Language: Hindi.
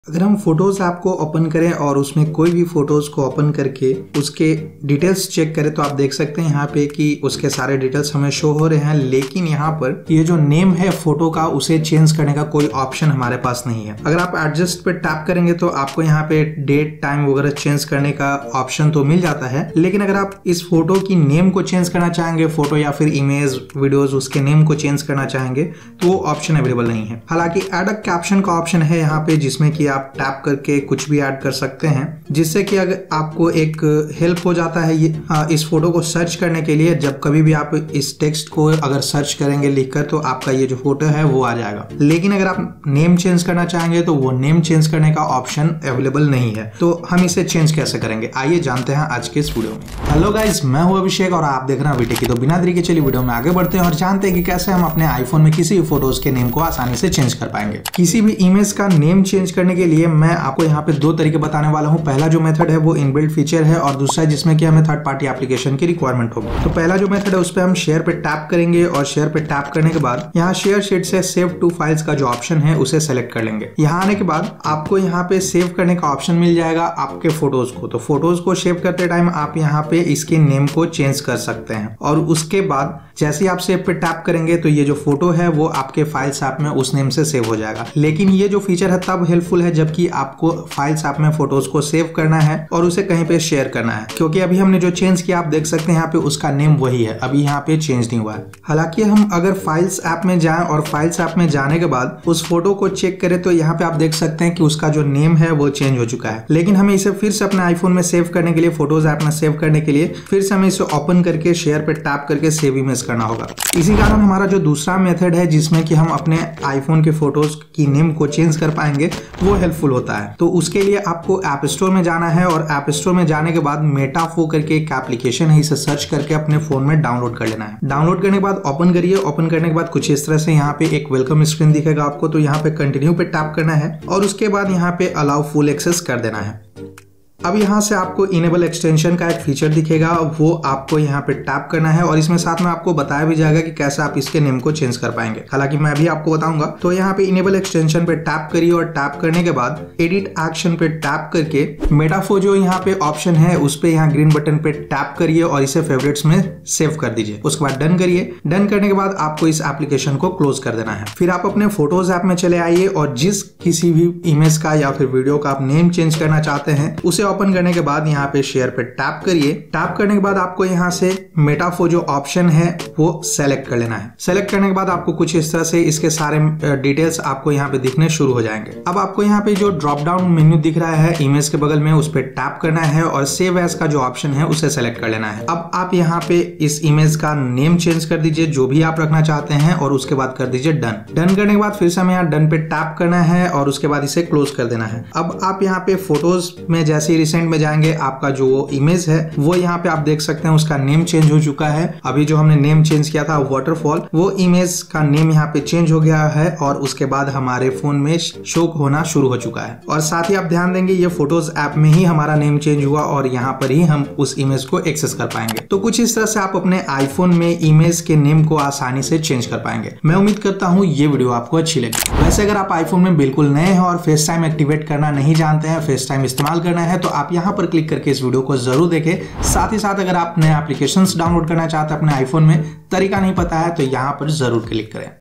अगर हम फोटोज ऐप को ओपन करें और उसमें कोई भी फोटोज को ओपन करके उसके डिटेल्स चेक करें तो आप देख सकते हैं यहाँ पे कि उसके सारे डिटेल्स हमें शो हो रहे हैं, लेकिन यहाँ पर ये जो नेम है फोटो का उसे चेंज करने का कोई ऑप्शन हमारे पास नहीं है। अगर आप एडजस्ट पे टैप करेंगे तो आपको यहाँ पे डेट टाइम वगैरह चेंज करने का ऑप्शन तो मिल जाता है, लेकिन अगर आप इस फोटो की नेम को चेंज करना चाहेंगे, फोटो या फिर इमेज वीडियोज उसके नेम को चेंज करना चाहेंगे तो वो ऑप्शन अवेलेबल नहीं है। हालांकि एड अ कैप्शन का ऑप्शन है यहाँ पे, जिसमें कि आप टैप करके कुछ भी ऐड कर सकते हैं, जिससे कि अगर आपको एक हेल्प हो जाता है ये इस फोटो को सर्च करने के लिए। जब कभी भी आप इस टेक्स्ट को अगर सर्च करेंगे लिखकर तो आपका ये जो फोटो है वो आ जाएगा। लेकिन अगर आप नेम चेंज करना चाहेंगे तो वो नेम चेंज करने का ऑप्शन अवेलेबल नहीं है। तो हम इसे चेंज कैसे करेंगे, आइए जानते हैं आज के इस वीडियो में। हेलो गाइस, मैं हूं अभिषेक और आप देख रहे हैं वीटेकी। तो बिना देरी के चलिए वीडियो में आगे बढ़ते हैं और जानते हैं कि कैसे हम अपने आईफोन में किसी भी फोटोज के नेम को आसानी से चेंज कर पाएंगे। किसी भी इमेज का नेम चेंज करने के लिए मैं आपको यहाँ पे दो तरीके बताने वाला हूँ। पहला जो मेथड है वो इनबिल्ट फीचर है और दूसरा जिसमें कि हमें थर्ड पार्टी एप्लीकेशन की रिक्वायरमेंट होगी। तो पहला जो मेथड है उस पर हम शेयर पे टैप करेंगे और शेयर पे टैप करने के बाद यहाँ शेयर शीट से सेव टू फाइल्स का जो ऑप्शन है उसे सेलेक्ट कर लेंगे। यहाँ आने के बाद आपको यहाँ पे सेव करने का ऑप्शन मिल जाएगा आपके फोटोज को। तो फोटोज को सेव करते टाइम आप यहाँ पे इसके नेम को चेंज कर सकते हैं और उसके बाद जैसे आप सेव पे टैप करेंगे तो ये जो फोटो है वो आपके फाइल्स ऐप में उस नेम से सेव हो जाएगा। लेकिन ये जो फीचर है तब हेल्पफुल है जबकि आपको फाइल्स ऐप में फोटोज को सेव करना है और उसे कहीं पे शेयर करना है, क्योंकि अभी हमने जो चेंज किया आप देख सकते हैं यहाँ पे उसका नेम वही है, अभी यहाँ पे चेंज नहीं हुआ है। हालांकि हम अगर फाइल्स ऐप में जाएं और फाइल्स ऐप में जाने के बाद उस फोटो को चेक करें तो यहाँ पे आप देख सकते हैं कि उसका जो नेम है वो चेंज हो चुका है। लेकिन हमें इसे फिर से अपने आईफोन में सेव करने के लिए, फोटोज ऐप में सेव करने के लिए फिर से हमें इसे ओपन करके शेयर पे टैप करके सेव इमेज करना होगा। इसी कारण हमारा जो दूसरा मेथड है जिसमें कि हम अपने आईफोन के फोटोज की नेम को चेंज कर पाएंगे वो हेल्पफुल होता है। तो उसके लिए आपको ऐप स्टोर में जाना है और ऐप स्टोर में जाने के बाद मेटाफो करके एक एप्लीकेशन है, इसे सर्च करके अपने फोन में डाउनलोड कर लेना है। डाउनलोड करने के बाद ओपन करिए। ओपन करने के बाद कुछ इस तरह से यहाँ पे एक वेलकम स्क्रीन दिखेगा आपको। तो यहाँ पे कंटिन्यू पे टैप करना है और उसके बाद यहाँ पे अलाउ फुल एक्सेस कर देना है। अब यहाँ से आपको इनेबल एक्सटेंशन का एक फीचर दिखेगा, वो आपको यहाँ पे टैप करना है और इसमें साथ में आपको बताया भी जाएगा कि कैसे आप इसके नेम को चेंज कर पाएंगे। हालांकि मैं भी आपको बताऊंगा। तो यहाँ पे इनेबल एक्सटेंशन पे टैप करिए और टैप करने के बाद एडिट एक्शन पे टैप करके मेटाफो जो यहाँ पे ऑप्शन है उस पे यहाँ ग्रीन बटन पे टैप करिए और इसे फेवरेट्स में सेव कर दीजिए। उसके बाद डन करिए। डन करने के बाद आपको इस एप्लीकेशन को क्लोज कर देना है। फिर आप अपने फोटोज ऐप में चले आइए और जिस किसी भी इमेज का या फिर वीडियो का आप नेम चेंज करना चाहते हैं उसे ओपन करने के बाद यहाँ पे शेयर पे टैप करिए। टैप करने के बाद आपको यहाँ से मेटाफो जो ऑप्शन है वो सेलेक्ट कर लेना है। सेलेक्ट करने के बाद आपको कुछ इस तरह से इसके सारे डिटेल्स आपको यहाँ पे दिखने शुरू हो जाएंगे। अब आपको यहाँ पे जो ड्रॉप डाउन मेन्यू दिख रहा है इमेज के बगल में, उस पर टैप करना है और सेव एज का जो ऑप्शन है उसे सेलेक्ट कर लेना है। अब आप यहाँ पे इस इमेज का नेम चेंज कर दीजिए जो भी आप रखना चाहते हैं और उसके बाद कर दीजिए डन। डन करने के बाद फिर से हमें यहाँ डन पे टैप करना है और उसके बाद इसे क्लोज कर देना है। अब आप यहाँ पे फोटोज में जैसे रिसेंट में जाएंगे, आपका जो इमेज है वो यहाँ पे आप देख सकते हैं उसका नेम चेंज हो चुका है। अभी जो हमने नेम चेंज किया था वाटरफॉल, वो इमेज का नेम यहाँ पे चेंज हो गया है और उसके बाद हमारे फोन में शो होना शुरू हो चुका है। और साथ ही आप ध्यान देंगे ये फोटोज ऐप में ही हमारा नेम चेंज हुआ और यहाँ पर ही हम उस इमेज को एक्सेस कर पाएंगे। तो कुछ इस तरह से आप अपने आईफोन में इमेज के नेम को आसानी से चेंज कर पाएंगे। मैं उम्मीद करता हूँ ये वीडियो आपको अच्छी लगी। वैसे अगर आप आईफोन में बिल्कुल नए हैं और फेस टाइम एक्टिवेट करना नहीं जानते हैं, फेस टाइम इस्तेमाल करना है, तो आप यहाँ पर क्लिक करके इस वीडियो को जरूर देखें। साथ ही साथ अगर आप नए एप्लीकेशंस डाउनलोड करना चाहते हैं अपने आईफोन में, तरीका नहीं पता है तो यहाँ पर जरूर क्लिक करें।